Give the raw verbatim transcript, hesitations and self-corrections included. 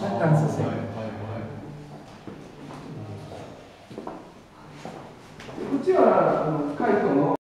炭素繊維。こっちはあのカイトの